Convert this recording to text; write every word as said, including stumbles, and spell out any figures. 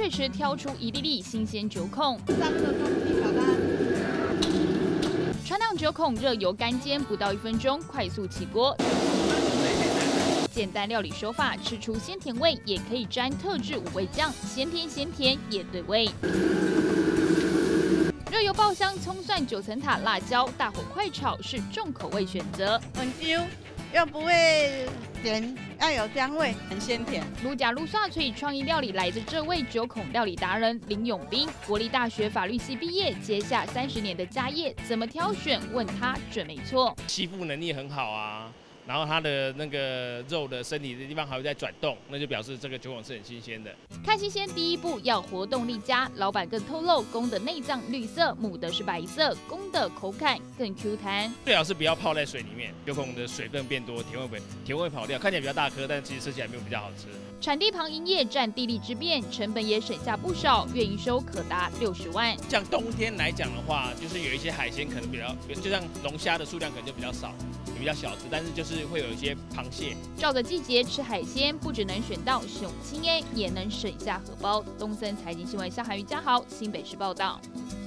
水池挑出一粒粒新鲜九孔， 脏的东西把它。 传烫九孔，热油干煎，不到一分钟，快速起锅。简单料理手法，吃出鲜甜味，也可以沾特制五味酱，咸甜咸甜也对味。热油爆香，葱蒜、九层塔、辣椒，大火快炒是重口味选择。 很 Q， 又不会咸，要有香味，很鲜甜。 卢甲卢刷脆创意料理来自这位九孔料理达人林永斌，国立大学法律系毕业，接下三十年的家业，怎么挑选？问他准没错。 吸附能力很好啊。 然后它的那个肉的身体的地方还会在转动，那就表示这个九孔是很新鲜的。 看新鲜第一步要活动力佳，老板更透露，公的内脏绿色，母的是白色，公的口感更 Q 弹。 最好是不要泡在水里面，九孔的水分变多，甜味会甜味跑掉，看起来比较大颗，但其实吃起来没有比较好吃。 产地旁营业占地利之便，成本也省下不少，月营收可达六十万。 像冬天来讲的话，就是有一些海鲜可能比较，就像龙虾的数量可能就比较少，也比较小只，但是就是会有一些螃蟹。 照着季节吃海鲜，不只能选到熊青 A， 也能省下荷包。东森财经新闻夏涵瑜、嘉豪，新北市报道。